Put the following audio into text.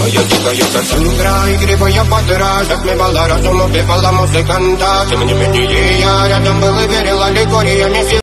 Моя дикая косундра, игривая подра, затмевала разум, убивала музыканта. Тем не менее я рядом был и верила аллегориями.